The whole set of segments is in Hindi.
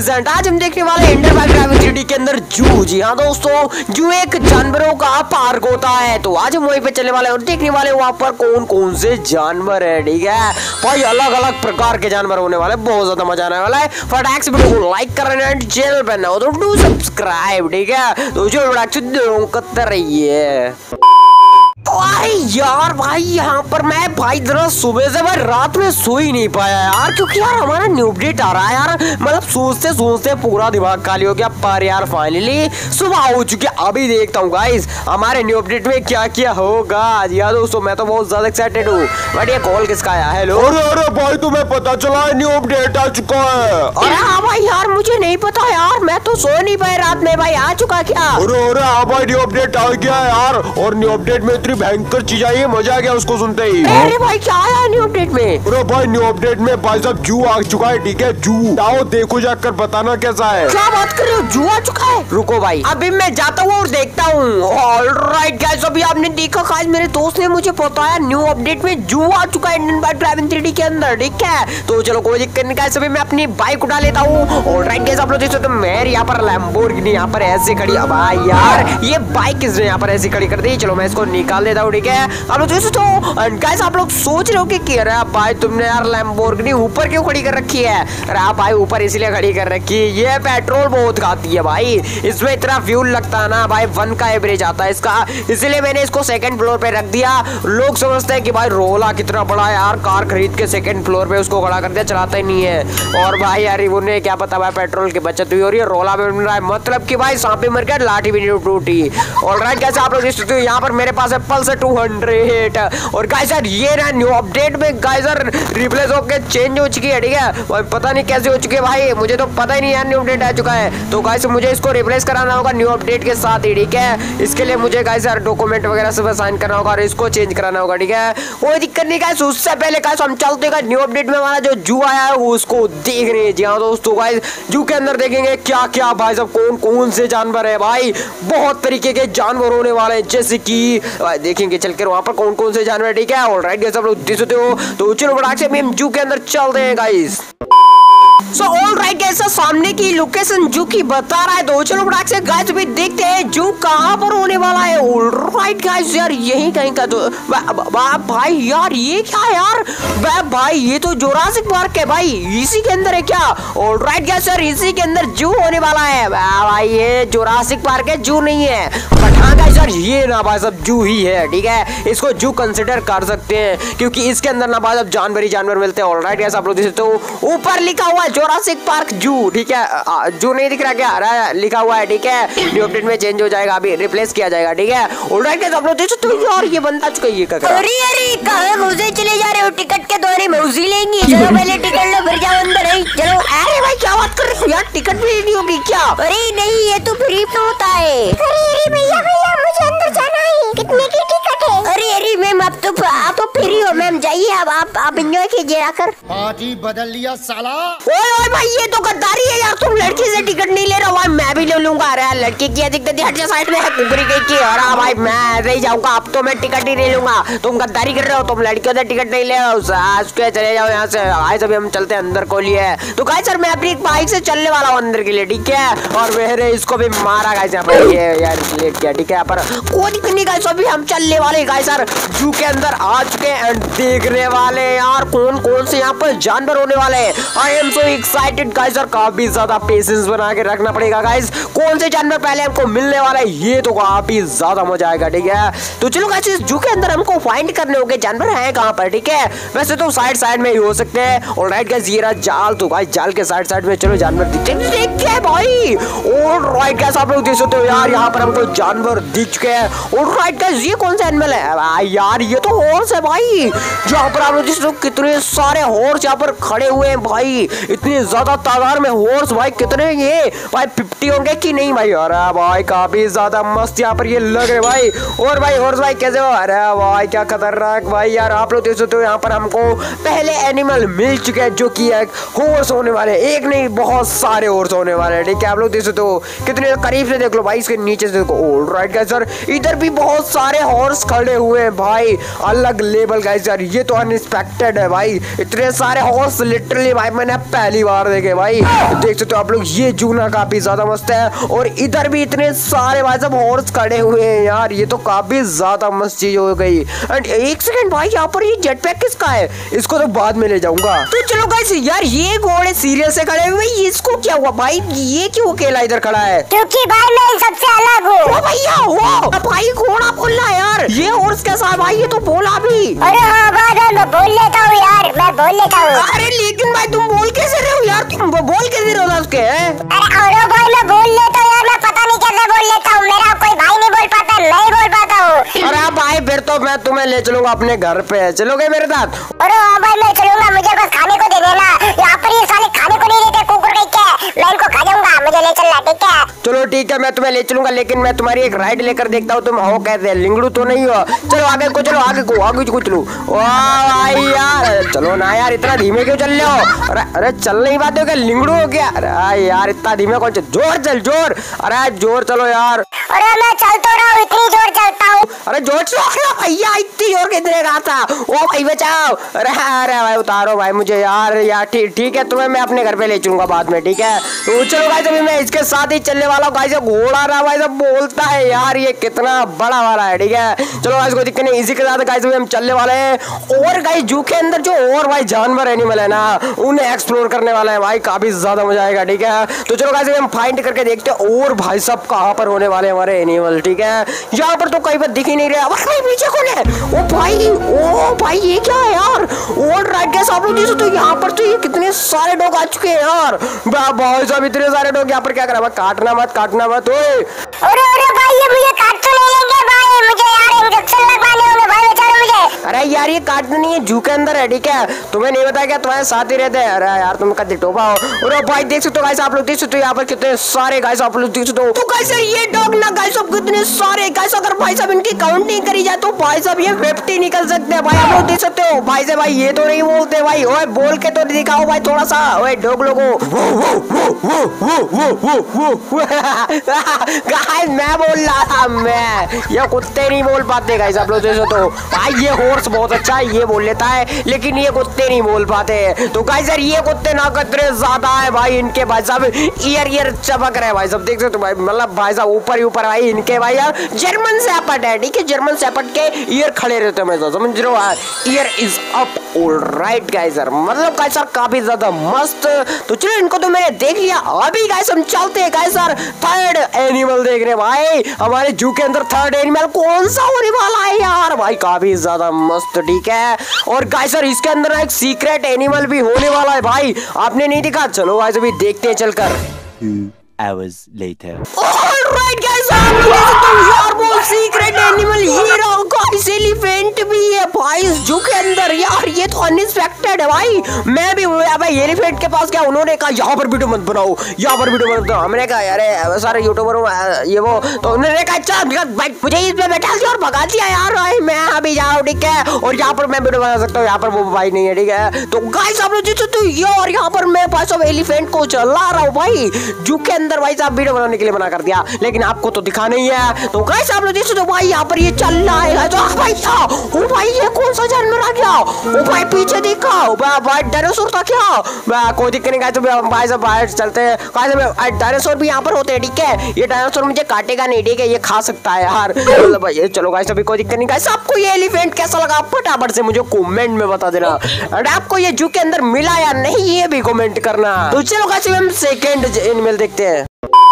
प्रेजेंट। आज हम देखने वाले इंडियन बाइक ड्राइविंग 3D के अंदर जू। जी हाँ दोस्तों, जू एक जानवरों का पार्क होता है। तो आज हम वहीं पे चलने वाले और देखने वाले वहाँ पर कौन कौन से जानवर है। ठीक है भाई, अलग अलग प्रकार के जानवर होने वाले, बहुत ज्यादा मजा आने वाला है। फटाक से वीडियो को लाइक कर रहे हैं, चैनल पे नए हो तो डू सब्सक्राइब। ठीक है तो जो फटाक से करते रहिए। यार भाई यहाँ पर मैं भाई जरा सुबह से भाई रात में सो ही नहीं पाया यार, क्योंकि यार हमारा न्यू अपडेट आ रहा है यार। मतलब सोचते सोचते पूरा दिमाग खाली हो गया। पर यार फाइनली सुबह हो चुकी है। अभी देखता हूँ गाइस हमारे न्यू अपडेट में क्या क्या होगा। यार दोस्तों मैं तो बहुत ज्यादा एक्साइटेड हूँ। बट ये कॉल किसका है? हेलो। अरे भाई तुम्हें पता चला है न्यू अपडेट आ चुका है? अरे हाँ भाई यार मुझे नहीं पता यार, मैं तो सो नहीं पाया रात में। भाई आ चुका क्या? अरे हाँ भाई न्यू अपडेट आ गया है यार। और न्यू अपडेट में इतनी भयंकर चीज आई है, मजा आ गया उसको सुनते ही। अरे भाई क्या आया न्यू अपडेट में? अरे भाई न्यू अपडेट में भाई साहब जू आ चुका है। ठीक है जू आओ देखो जाकर, बताना कैसा है। क्या बात कर रहे हो, जू आ चुका है? रुको भाई अभी मैं जाता हूँ और देखता हूँ। ऑलराइट गाइस, अभी आपने देखा गाइस मेरे दोस्त ने मुझे बताया न्यू अपडेट में जू आ चुका है इंडियन बाइक ड्राइविंग 3D के अंदर। ठीक है तो चलो कोई दिक्कत नहीं गाइस, अभी मैं अपनी बाइक उठा लेता हूँ। ऑलराइट गाइस आप लोग देख सकते हो मैं यहाँ पर लैम्बोर्गिनी यहाँ पर ऐसे खड़ी। अब यार ये बाइक किसने यहाँ पर ऐसी खड़ी कर दी? चलो मैं इसको निकाल देता हूँ। ठीक है आप लोग तो गाइस आप लोग सोच रहे हो कि क्या रहा भाई तुमने यार लैम्बोर्गिनी ऊपर क्यों खड़ी कर रखी है? अरे भाई ऊपर इसलिए खड़ी कर रखी है, ये पेट्रोल बहुत खाती है भाई, इसमें इतना फ्यूल लगता है ना भाई, 1 का एवरेज आता है इसका, इसलिए मैंने इसको सेकंड फ्लोर पे रख दिया। लोग समझते हैं कि भाई रोला कितना बड़ा यार, कार खरीद के सेकंड फ्लोर पे उसको खड़ा कर दिया, चलाता ही नहीं है। और भाई यार उन्हें क्या पता भाई पेट्रोल की बचत हुई हो रही है, रोला में मिल रहा है, मतलब कि भाई सांप भी मर गया लाठी भी नहीं टूटी। ऑलराइट कैसे आप लोग देख सकते हो यहाँ पर मेरे पास है पल्सर 200। और गाइस यार ये ना न्यू अपडेट में गाइस यार रिप्लेस होके चेंज हो चुकी है। ठीक है भाई पता नहीं कैसे हो चुकी है भाई, मुझे तो पता ही नहीं यार न्यू अपडेट आ चुका है। तो गाइस मुझे इसको रिप्लेस कराना होगा न्यू अपडेट के साथ ही। ठीक है इसके लिए मुझे गाइस यार डॉक्यूमेंट वगैरह सब साइन करना होगा और इसको चेंज कराना होगा। ठीक है कोई दिक्कत नहीं गाइस, उससे पहले गाइस हम चलते हैं न्यू अपडेट में हमारा जो जू आया है उसको देख रहे हैं। जी हाँ दोस्तों गाइस जू के अंदर देखेंगे क्या क्या भाई सब कौन कौन से जानवर है। भाई बहुत तरीके के जानवर होने वाले हैं, जैसे कि देखेंगे चलकर वहां पर कौन कौन से जानवर। ठीक है ऑलराइट गाइस आप लोग देख सकते हो। तो चलो फटाक से हम जू के अंदर चलते हैं गाइस। सो ऑलराइट गाइस सामने की लोकेशन जू की बता रहा है। तो चलो फटाक से गाइस अभी देखते हैं जू कहां पर होने वाला है। ऑलराइट गाइस यार यही कहीं का तो भाई यार ये क्या है यार? भाई ये तो जुरासिक पार्क है भाई, इसी के अंदर है क्या? ऑलराइट गाइस यार इसी के अंदर जू होने वाला है। भाई ये जुरासिक पार्क है, जू नहीं है। बट हाँ गाइस यार ये ना भाई सब जू ही है। ठीक है इसको जू कंसिडर कर सकते हैं, क्योंकि इसके अंदर ना भाई सब जानवर ही जानवर मिलते हैं। ऑलराइट गाइस आप लोग देख सकते हो ऊपर लिखा हुआ है जुरासिक पार्क जू। ठीक है जू नहीं दिख रहा क्या? अरे लिखा हुआ है। ठीक है न्यू अपडेट में चेंज हो जाएगा, अभी रिप्लेस किया जाएगा। ठीक है ऑलराइट गाइस आप लोग देख सकते हो यार ये बंदा चुका है। ये क्या कर रहा है? अरे कहां घुसे चले जा रहे हो? टिकट के द्वारे मौजी लेंगी, चलो पहले टिकट लो फिर जाओ अंदर। चलो। अरे भाई क्या बात कर रहे हो यार, टिकट भी लेनी होगी क्या? अरे नहीं ये तो फ्री में होता है। अरे भैया भैया मुझे अंदर जाना है, कितने की टिकट है? अरे मैम आप तो फ्री हो मैम, जाइए अब आप एंजॉय कीजिए आकर। पार्टी बदल लिया साला। ओए भाई ये तो गद्दारी है यार, तुम लड़की से टिकट नहीं ले रहे हो भाई, मैं भी ले लूंगा। अरे लड़की की दिक्कत हट जा साइड में है कुकरी की। अरे भाई मैं ऐसे ही जाऊंगा, अब तो मैं टिकट ही नहीं लूंगा। तुम गद्दारी कर रहे हो, तुम लड़कियों से टिकट नहीं ले रहे हो, आज के चले जाओ यहाँ से। आज अभी हम चलते हैं अंदर को लिए। तो गाइस सर मैं अपनी बाइक से चलने वाला हूँ अंदर के लिए। ठीक है और मेरे इसको भी मारा गाइस यहाँ पर, ये यार लेट किया। ठीक है यहाँ पर कोई दिक्कत नहीं गाइस, अभी हम चलने वाले गाइस सर जू के अंदर आ चुके हैं एंड देखने वाले यार कौन कौन से यहाँ पर जानवर होने वाले हैं। I am so excited guys, और काफी ज्यादा पेशेंस बना के रखना पड़ेगा गाइस, कौन से जानवर पहले हमको मिलने वाला है, ये तो काफी ज्यादा मजा आएगा। ठीक है तो चलो गाइस इस जू के अंदर हमको फाइंड करने होंगे जानवर है कहाँ पर। ठीक है वैसे तो साइड साइड में ही हो सकते हैं। ऑलराइट गाइस ये रहा जाल, तो गाइस जाल के साइड साइड में चलो जानवर दिखते हैं भाई। ऑलराइट गाइस आप लोग देख सकते हो यार यहाँ पर हमको जानवर दिख चुके हैं। ऑलराइट गाइस ये कौन सा एनिमल है यार? ये तो हॉर्स है भाई, जहाँ पर आप लोग देख सकते हो कितने सारे हॉर्स यहाँ पर खड़े हुए हैं भाई, इतनी ज्यादा तादाद में हॉर्स भाई। कितने ये भाई 50 होंगे कि नहीं भाई? अरे भाई काफी ज्यादा मस्त यहाँ पर ये लग रहे भाई। और भाई हॉर्स भाई कैसे हो? अरे भाई क्या खतरनाक भाई यार, आप लोग देख सकते हो यहाँ पर हमको पहले एनिमल मिल चुके हैं जो कि एक हॉर्स होने वाले, एक नहीं बहुत सारे हॉर्स होने वाले हैं, ठीक है। आप लोग देख सकते हो कितने करीब से देख लो भाई, इसके नीचे से देखो। ऑलराइट गाइस सर, इधर भी बहुत सारे हॉर्स खड़े हुए हैं भाई, अलग लेवल गाइस यार, ये तो अनएक्सपेक्टेड है भाई। इतने सारे हॉर्स लिटरली भाई मैंने पहली बार देखे भाई। देख सकते हो आप लोग, ये जूना काफी ज्यादा मस्त है। और इधर भी इतने सारे भाई सब हॉर्स खड़े हुए हैं यार, ये तो काफी ज्यादा मस्त चीज हो गई। एंड एक सेकंड भाई, यहाँ पर ये जेट पैक किसका है? इसको तो बाद में ले जाऊंगा। तो चलो गाइस यार, ये घोड़े सीरियस से खड़े हुए, इसको क्या हुआ भाई? ये क्यों अकेला इधर खड़ा है? क्योंकि भाई मैं सबसे अलग हूँ। ओ भैया वो भाई घोड़ा बोल रहा है यार, ये हॉर्स कैसा है भाई? ये तो बोला भी। अरे हाँ भाई मैं बोल लेता हूँ यार, मैं बोल लेता हूँ। अरे लेकिन भाई तुम बोल कैसे रहे हो यार? तुम बोल कैसे रहे हो उसके? अरे भाई मैं बोल लेता हूँ यार, मैं पता नहीं कैसे बोल लेता हूँ, मेरा कोई भाई नहीं बोल पाता, मैं ही बोल पाता हूँ। अरे भाई फिर तो मैं तुम्हें ले चलूंगा अपने घर पे, चलोगे मेरे साथ? अरे हाँ भाई मैं चलूंगा, मुझे बस खाने को दे देना। यहाँ पर ये साले खाने को नहीं देते, कुकुर कहीं के, मैं इनको खा जाऊंगा, मुझे ले चलना, ठीक है? चलो ठीक है, मैं तुम्हें ले चलूंगा, लेकिन मैं तुम्हारी एक राइड लेकर देखता हूँ तुम हो कैसे, लिंगड़ू तो नहीं हो। चलो आगे को चलो, आगे को चलो। भाई यार चलो ना यार, इतना धीमे क्यों चल रहे हो? अरे चल नहीं पाते हो क्या? लिंगड़ू हो क्या? अरे यार इतना धीमे कौन? जोर चल जोर, अरे जोर चलो यार। अरे मैं चल तो रहा हूँ, इतनी जोर चलता हूँ। अरे जोर चलो भैया, इतनी जोर किधर रहा था? ओ भाई बचाओ। अरे भाई उतारो भाई मुझे यार ठीक है, तुम्हें मैं अपने घर पे ले चलूंगा बाद में, ठीक है? तो चलो गाइस, अभी मैं इसके साथ ही चलने वाला हूँ गाइस। घोड़ा रहा भाई सब बोलता है यार, ये कितना बड़ा वाला है, ठीक है? चलो गाइस कोई दिक्कत नहीं, इसी के साथ गाइस अभी हम चलने वाले हैं। और गाइस जू के अंदर जो और भाई जानवर एनिमल है ना, उन्हें एक्सप्लोर करने वाले हैं भाई, काफी ज्यादा मजा आएगा, ठीक है? तो चलो गाइस हम फाइंड करके देखते हैं और भाई सब कहाँ पर होने वाले हमारे एनिमल, ठीक है? यहाँ पर तो कहीं पर दिख ही नहीं रहा। भाई पीछे कौन है? ओ भाई ये क्या है यार? ऑलराइट गाइस आप लोग तो यहाँ पर तो ये कितने सारे डॉग आ चुके हैं यार। भाई साहब इतने सारे डॉग यहाँ पर क्या करा? काटना मत ओए। अरे भाई ये मुझे काट तो नहीं लेंगे भाई, मुझे यार इंजेक्शन लगवाने होंगे भाई, बेचारे मुझे। अरे यार ये काटना नहीं है, जू के अंदर है, ठीक है? तुम्हें नहीं बताया क्या तुम्हारे साथ ही रहते हैं? अरे यार तुम कद टोपा हो। अरे भाई देख सकते हो गाइस आप लोग, देख सकते हो यहाँ पर कितने सारे गाइस आप लोग देख सकते हो। तो गाइस ये डॉग ना गाइस सब कितने सारे गाइस, अगर भाई साहब इनकी काउंट नहीं करी जाए तो भाई साहब ये 50 निकल सकते हैं भाई। आप लोग देख सकते हो भाई से भाई, ये तो नहीं बोलते भाई, ओए बोल के तो दिखाओ भाई थोड़ा सा, ओए डॉग लोगों। गाइस मैं बोल रहा था, मैं ये कुत्ते नहीं बोल पाते गाइस, आप लोग देख सकते हो भाई। ये हॉर्स बहुत अच्छा है, ये बोल लेता है, लेकिन ये कुत्ते नहीं बोल पाते। तो गाइस यार ये कुत्ते ना कितने ज्यादा है भाई, इनके भाई साहब ईयर चमक रहे हैं भाई सब, देख सकते हो भाई, मतलब भाई साहब ऊपर ही ऊपर भाई इनके भाई यार जर्मन शेपर्ड है, ठीक है? जर्मन शेपर्ड के ईयर खड़े रहते हैं, मैं समझ रहे हो, year is up. Alright guys यार, मतलब गाइस यार काफी ज्यादा मस्त। तो चलो इनको तो मैंने देख लिया, अभी गाइस हम चलते हैं गाइस यार थर्ड एनिमल देखने भाई। हमारे जू के अंदर थर्ड एनिमल कौन सा होने वाला है यार? भाई काफी ज्यादा मस्त, ठीक है? और गाइस यार इसके अंदर एक सीक्रेट एनिमल भी होने वाला है भाई, आपने नहीं देखा? चलो गाइस अभी देखते हैं चलकर। 2 hours later. ऑलराइट गाइस आप लोग देख सकते हो यार, वो सीक्रेट एनिमल ये रहा गाइस, एलिफेंट भी है भाई इस जू के अंदर यार, ये तो अनएक्सपेक्टेड है भाई। मैं भी भाई एलिफेंट के पास गया, उन्होंने कहा यहाँ पर वीडियो मत बनाओ, यहाँ पर वीडियो मत बनाओ। हमने कहा अरे सारे यूट्यूबर ये वो, तो उन्होंने कहा अच्छा भाई मुझे इसमें बैठा दिया और भगा दिया यार, मैं अभी जाऊँ, ठीक है? और यहाँ पर मैं वीडियो बना सकता हूँ, यहाँ पर वो भाई नहीं है, ठीक है? तो गाइस आप लोग देख सकते हो यार, यहाँ पर मैं भाई सब एलिफेंट को चला रहा हूँ भाई जू के अंदर भाई साहब, वीडियो बनाने के लिए मना कर दिया, लेकिन आपको तो दिखा नहीं है। तो गाइस आप लोग देख सकते हो भाई यहाँ पर ये चल रहा है, तो भाई ओ भाई ये कौन सा जानवर आ गया? ओ भाई पीछे देखो भाई डायनासोर था क्या? कोई दिक्कत नहीं गाइस, भाई सब बाहर चलते हैं। डायनासोर भी यहाँ पर होते हैं, ठीक है? ये डायनासोर मुझे काटेगा नहीं, ठीक है? ये खा सकता है यार। भाई चलो गाइस अभी कोई दिक्कत नहीं गाइस। आपको ये एलिफेंट कैसा लगा फटाफट से मुझे कमेंट में बता देना, और आपको ये जू के अंदर मिला या नहीं ये भी कमेंट करना। तो चलो गाइस हम सेकंड एनिमल देखते हैं।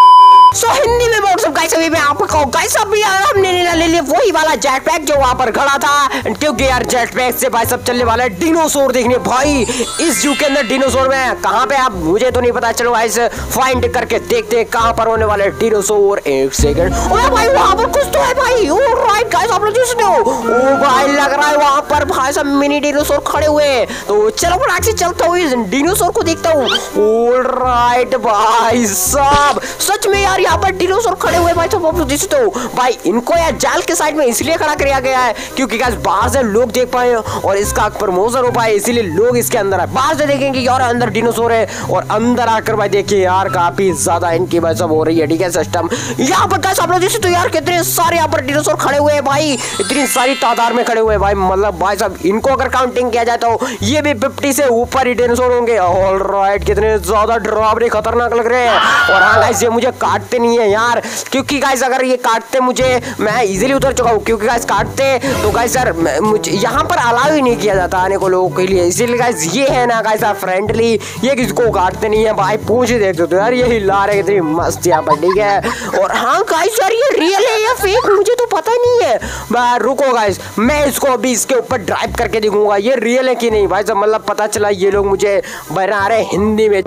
सो हिंदी में व्हाट्सअप गाइस, अभी मैं आपको गाइस अभी हमने ले लिया वही वाला जेट पैक जो वहां पर खड़ा था, क्योंकि यार जेट पैक से भाई सब चलने वाला है डिनोसॉर देखने भाई। इस जू के अंदर डिनोसॉर में कहां पे आप मुझे तो नहीं पता, चलो गाइस फाइंड करके देखते हैं कहां पर होने वाले डिनोसॉर। एक सेकंड, ओए भाई वहां पर कुछ तो है भाई। ऑलराइट गाइस आप लोग देख सकते हो, ओ भाई लग रहा है वहां पर भाई सब मिनी डिनोसॉर खड़े हुए हैं। तो चलो फटाक से चलता हूं इस डिनोसॉर को देखता हूं। ऑलराइट भाई साहब सच में यार यहाँ पर डिनोसॉर खड़े हुए भाई सब आप लोग देख सकते हो भाई। इनको यार जाल के साइड में इसलिए खड़ा किया गया है क्योंकि गाइस बाहर से लोग देख पाए और इसका प्रमोशन हो पाए, इसीलिए लोग इसके अंदर है। बाहर से देखेंगे यार अंदर डिनोसॉर है और अंदर आकर भाई देखिए यार काफी ज्यादा इनकी भाई सब हो रही है, ठीक है सिस्टम। यहाँ पर गाइस आप लोग देख सकते हो यार कितने सारे यहाँ पर डिनोसॉर खड़े हुए हैं भाई, इतनी सारी तादाद में खड़े हुए भाई। मतलब भाई साहब इनको अगर काउंटिंग किया जाए तो ये भी 50 से ऊपर ही डिनोसॉर होंगे। ऑलराइट, कितने ज्यादा डरावने खतरनाक लग रहे हैं। और हाँ गाइस ये मुझे काटते नहीं है यार, क्योंकि गाइस अगर ये काटते मुझे, मैं इजीली उतर चुका हूँ, क्योंकि गाइस काटते तो गाइस यार मुझे यहाँ पर अलाउ ही नहीं किया जाता आने को लोगों के लिए। इसीलिए गाइस ये है ना गाइस फ्रेंडली, ये किसको काटते नहीं है भाई। पूछ ही देख सकते हो यार, ये हिला रहे कितनी मस्त यहाँ पर, ठीक है। और हाँ गाइस यार ये रियल है या फेक मुझे तो पता नहीं है। रुको गाइस मैं इसको अभी इसके ऊपर ड्राइव करके दिखूंगा ये रियल है कि नहीं भाई। सब मतलब पता चला ये लोग मुझे बना रहे हिंदी में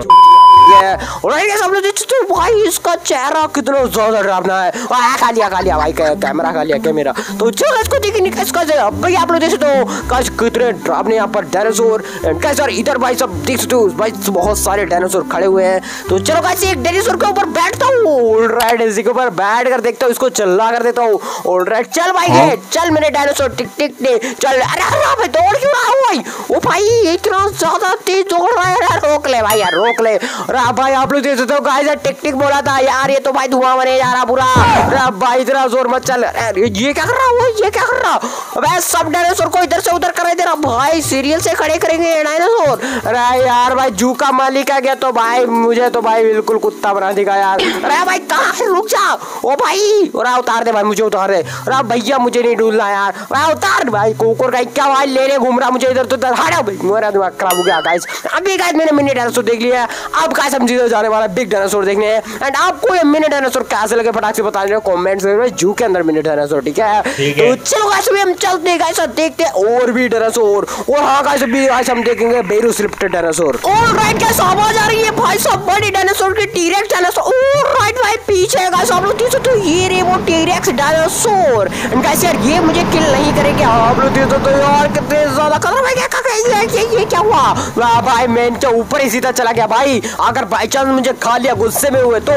और सब लोग देखते हो भाई इसका चेहरा कितना ज्यादा डरावना है। खा लिया भाई कैमरा खा लिया कैमरा। तो चलो इसको देखिए कैसे भाई आप लोग देख सकते हो कैसे कितने डरावने यहाँ पर डायनासोर कैसे। और इधर भाई सब देख सकते हो भाई बहुत सारे डायनासोर खड़े हुए हैं। तो चलो कैसे एक डायनासोर के ऊपर बैठता हूँ। ऑलराइट इसी के ऊपर बैठ कर देखता हूँ, इसको चिल्ला कर देता हूँ। ऑलराइट चल भाई चल मेरे डायनासोर टिक टिक चल। अरे दौड़ क्यों रहा हूँ भाई, ओ भाई इतना ज्यादा तेज दौड़ रहा है। रोक ले भाई यार रोक ले। भाई आप लोग देख सकते हो गाइस टिक टिक बोला था यार, ये तो भाई धुआं बने जा रहा पूरा। भाई इतना जोर मत चल। ये क्या कर रहा हूँ, ये क्या कर रहा हूँ। सब डायनासोर को इधर से उधर कर दे रहा भाई, सीरियल से खड़े करेंगे डायनासोर। अरे यार भाई जू का मालिक आ गया तो भाई मुझे तो भाई बिल्कुल कुत्ता बना देगा यार। अरे भाई कहाँ है, रुक जा ओ भाई। उतार दे भाई मुझे उतार दे। अरे भैया मुझे नहीं डूलना यार, उतार भाई। कुकुर का क्या भाई लेने घूम रहा मुझे इधर तो उधर। हटा भाई मेरा दिमाग खराब हो गया गाइस। अभी गाइस मैंने मिनी डायनासोर देख लिया। अब गाइस हम सीधे जाने वाला बिग डायनासोर देखने हैं। एंड आपको ये मिनी डायनासोर कैसे लगे फटाक से बता देना कमेंट्स में। जू के अंदर मिनी डायनासोर, ठीक है। तो चलो गाइस अभी हम चलते हैं गाइस देखते हैं और भी डायनासोर। और हाँ गाइस अभी गाइस हम देखेंगे वेलोसिरेप्टर डायनासोर। ऑलराइट गाइस आवाज आ रही है भाई सब बड़ी डायनासोर की, टी-रेक्स डायनासोर। ऑलराइट भाई पीछे गाइस आप लोग देख सकते हो ये रे वो टी-रेक्स डायनासोर। एंड गाइस यार ये मुझे किल नहीं करेंगे। आप लोग देख सकते हो यार कितने ज्यादा खतरनाक है। ये क्या हुआ वाह भाई, मैं इनके ऊपर ही सीधा चला गया भाई। अगर बाई चांस मुझे खा लिया गुस्से में हुए तो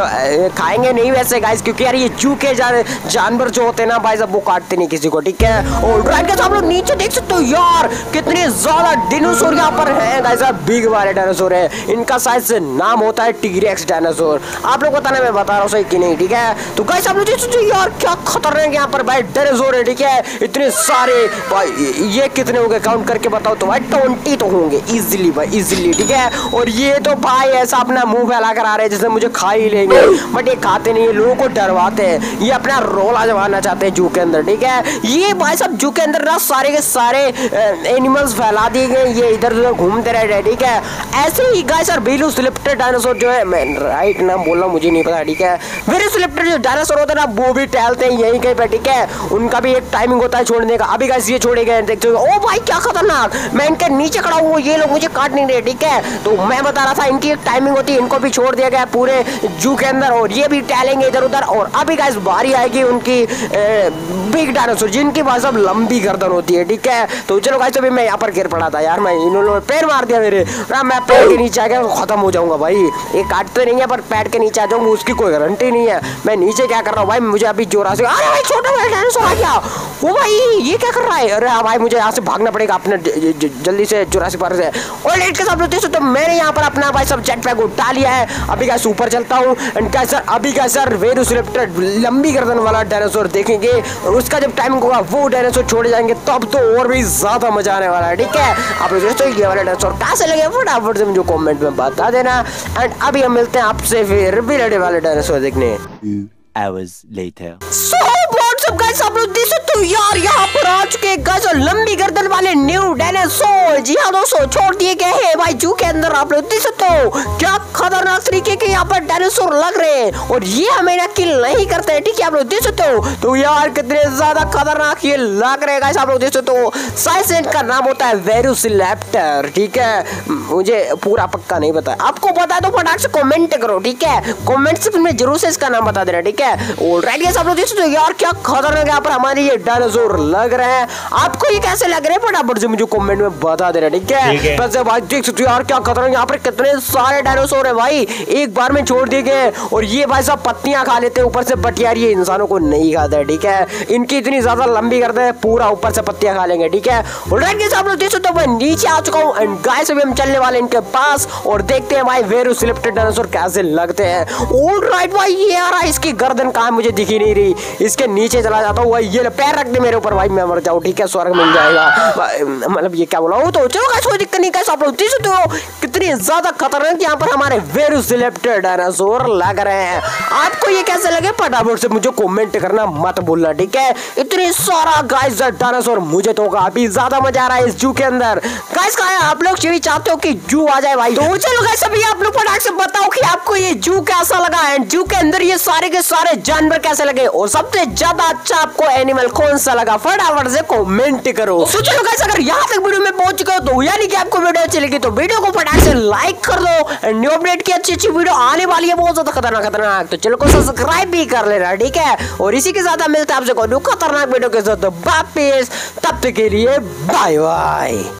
खाएंगे नहीं वैसे गाइस, क्योंकि यार ये जू के जानवर जो होते हैं ना भाई साहब वो काटते नहीं किसी को, ठीक है। और गाइस आप लोग नीचे देख सकते हो यार कितने ज्यादा डायनासोर यहाँ पर हैं गाइस। बिग वाले डायनासोर है, इनका शायद से नाम होता है टी-रेक्स डायनासोर। आप लोग बताना मैं बता रहा हूँ सही कि नहीं, ठीक है। तो गाइस आप लोग देख सकते हो यार क्या खतरनाक यहाँ पर भाई डायनासोर है, ठीक है। इतने सारे भाई, ये कितने हो गए काउंट करके बताओ तो भाई 20 तो होंगे इजिली भाई, इजिली, ठीक है। और ये तो भाई ऐसा अपना मुंह फैला कर आ रहे हैं जैसे मुझे खा ही लेंगे, बट ये खाते नहीं है, लोगों को डरवाते हैं। ये अपना रोल आजमाना चाहते हैं जू के अंदर, ठीक है। ये भाई सब जू के अंदर ना सारे के सारे एनिमल्स फैला दिए गए, ये इधर उधर घूमते रह रहे, ठीक है। ऐसे ही गाइस यार वेलोसिरेप्टर डायनासोर जो है, मैं राइट नाम बोल रहा हूँ मुझे नहीं पता, ठीक है। वेलोसिरेप्टर जो डायनासोर होता है ना वो भी टहलते हैं यहीं कहीं पे, ठीक है। उनका भी एक टाइमिंग होता है छोड़ने का। अभी गाइस ये छोड़े गए देखते हो, ओ भाई क्या खतरनाक, मैं इनके नीचे खड़ा हूँ, ये लोग मुझे काट नहीं रहे, ठीक है। तो मैं बता रहा था इनकी एक टाइमिंग होती है, इनको भी छोड़ दिया गया पूरे जू के अंदर और ये भी टहलेंगे इधर उधर। और अभी गाइस बारी आएगी उनकी बिग डायनासोर जिनकी भाई साहब लंबी गर्दन होती है, ठीक है। तो चलो गाइस अभी मैं यहाँ पर गिर पड़ा था यार, मैं इन्होंने पैर मार दिया मेरे, मैं पैर के नीचे आ गया तो खत्म हो जाऊंगा भाई। ये काटते नहीं है पर पैर के नीचे आ जाऊंगा उसकी कोई गारंटी नहीं है। मैं नीचे क्या कर रहा हूँ भाई, मुझे अभी जोरा से, अरे भाई छोटा डायनासोर आ गया, वो भाई ये क्या कर रहा है। अरे भाई मुझे यहाँ से भागना पड़ेगा अपने जल्दी से जुरासिक पार्क से। और लेट के सब लोग तो मैंने यहाँ पर अपना भाई सब जेट पैक उठा लिया है। अभी गाइस ऊपर चलता हूँ एंड गाइस सर अभी गाइस सर वेलोसिरेप्टर लंबी गर्दन वाला डायनासोर देखेंगे और उसका जब टाइमिंग होगा वो डायनासोर छोड़े जाएंगे तब तो और भी ज्यादा मजा आने वाला है, ठीक है। आप लोग दोस्तों ये वाला डायनासोर कैसे लगे फटाफट से मुझे कमेंट में बता देना। एंड अभी हम मिलते हैं आपसे फिर बिरड़े वाले डायनासोर देखने। 2 hours later. गाइस आप लोग देख सकते हो यार यहाँ पर आ चुके गाइस लंबी गर्दन वाले न्यू डायनासोर। जी हाँ दोस्तों छोड़ दिए गए हैं भाई जू के अंदर। आप लोग देख सकते हो क्या खतरनाक तरीके के यहाँ पर डायनासोर लग रहे हैं और ये हमें ना किल नहीं करते हैं, ठीक है। आप लोग देख सकते हो तो यार कितने ज्यादा खतरनाक ये लग रहे हैं गाइस। आप लोग देख सकते हो साइंस का नाम होता है वेलोसिरेप्टर, ठीक है। मुझे पूरा पक्का नहीं पता, आपको पता है तो फटाक से कमेंट करो, ठीक है। कमेंट से जरूर से इसका नाम बता देना, ठीक है। ऑलराइट गाइस आप लोग देख सकते हो यार क्या खतरनाक यहाँ पर हमारी ये डायनासोर लग रहे हैं। आपको ये कैसे लग रहे हैं फटाफट से मुझे कमेंट में बता देना, ठीक है। वैसे भाई देख सकते हो यार क्या खतरा है, यहाँ पर कितने सारे डायनासोर है भाई, एक बार में छोड़ दिए गए। और ये भाई सब पत्तियां खा लेते हैं ऊपर से, बट यार ये इंसानों को नहीं खाता है, ठीक है। इनकी इतनी ज्यादा लंबी करते हैं पूरा ऊपर से पत्तियां खा लेंगे, ठीक है। ऑलराइट आप लोग देख सकते हो मैं नीचे आ चुका हूँ एंड गाइस अभी हम चलने वाले इनके पास और देखते हैं भाई वेलोसिरेप्टर डायनासोर कैसे लगते हैं। ऑलराइट भाई ये आ रहा है, इसकी गर्दन कहाँ मुझे दिखी नहीं रही, इसके नीचे चला जाता हूँ। ये पैर रख दे मेरे ऊपर भाई, मैं मर जाऊँ, ठीक है, स्वर्ग मिल जाएगा। मतलब ये क्या बोला हूँ, तो चलो गाइस कोई दिक्कत नहीं। गाइस आप लोग देख सकते हो कितनी ज्यादा खतरनाक यहाँ पर हमारे वेलोसिरेप्टर डायनासोर लग रहे हैं। आपको ये कैसे लगे फटाफट से मुझे कमेंट करना मत भूलना, ठीक है। इतने सारा गाइस डायनासोर, मुझे तो काफी ज्यादा मजा आ रहा है इस जू के अंदर। गाइस कहा आप लोग चाहते हो कि जू आ जाए भाई, तो चलो गाइस अभी आप लोग फटाक से बताओ कि आपको ये जू कैसा लगा एंड जू के अंदर ये सारे के सारे जानवर कैसे लगे और सबसे ज्यादा अच्छा आपको एनिमल कौन सा लगा, फटाफट से कमेंट करो। तो चलो गाइस अगर यहाँ तक वीडियो में पहुंच चुके हो तो यानी कि आपको वीडियो अच्छी लगी तो वीडियो को फटाक से लाइक कर दो एंड न्यू अपडेट की अच्छी वीडियो आने वाली है बहुत ज्यादा खतरनाक, तो चलो को सब्सक्राइब भी कर लेना, ठीक है। और इसी के साथ मिलता है आपसे कोई खतरनाक वीडियो के साथ वापिस, तब तक के लिए बाय बाय।